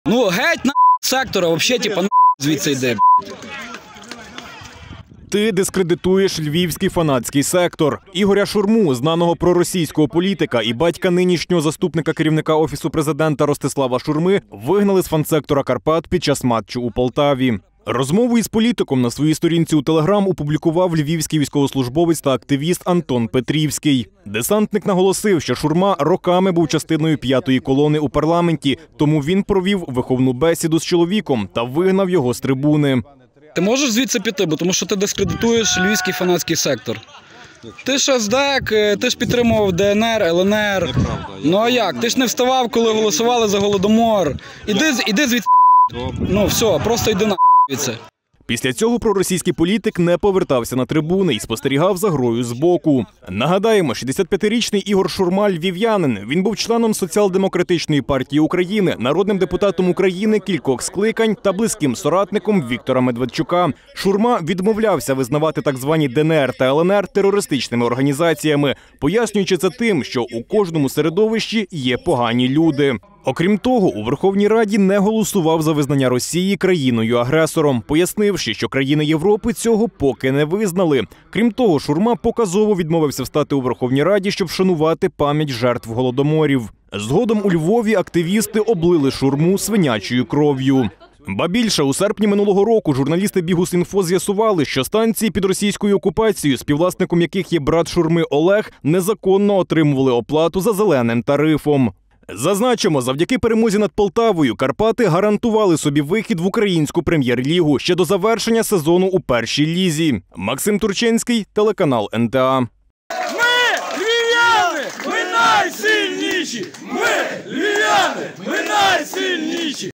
Ну, геть на сектора, вообще, типа, звідси йде. Ти дискредитуєш львівський фанатський сектор. Ігоря Шурму, знаного проросійського політика і батька нинішнього заступника керівника Офісу президента Ростислава Шурми, вигнали з фан-сектора Карпат під час матчу у Полтаві. Розмову із політиком на своїй сторінці у Телеграм опублікував львівський військовослужбовець та активіст Антон Петрівський. Десантник наголосив, що Шурма роками був частиною п'ятої колони у парламенті, тому він провів виховну бесіду з чоловіком та вигнав його з трибуни. Ти можеш звідси піти, бо тому що ти дискредитуєш львівський фанатський сектор. Ти ж СДЕК, ти ж підтримував ДНР, ЛНР. Ну а як? Ти ж не вставав, коли голосували за Голодомор. Іди звідси. Ну все, просто йди на звідси. Після цього проросійський політик не повертався на трибуни і спостерігав за грою збоку. Нагадаємо, 65-річний Ігор Шурма – львів'янин. Він був членом Соціал-демократичної партії України, народним депутатом України кількох скликань та близьким соратником Віктора Медведчука. Шурма відмовлявся визнавати так звані ДНР та ЛНР терористичними організаціями, пояснюючи це тим, що у кожному середовищі є погані люди. Окрім того, у Верховній Раді не голосував за визнання Росії країною-агресором, пояснивши, що країни Європи цього поки не визнали. Крім того, Шурма показово відмовився встати у Верховній Раді, щоб вшанувати пам'ять жертв Голодоморів. Згодом у Львові активісти облили Шурму свинячою кров'ю. Ба більше, у серпні минулого року журналісти Бігус.Інфо з'ясували, що станції під російською окупацією, співвласником яких є брат Шурми Олег, незаконно отримували оплату за зеленим тарифом. Зазначимо, завдяки перемозі над Полтавою Карпати гарантували собі вихід в українську прем'єр-лігу ще до завершення сезону у першій лізі. Максим Турчинський, телеканал НТА. Ми львів'яни! Ми найсильніші! Ми львів'яни! Ми найсильніші!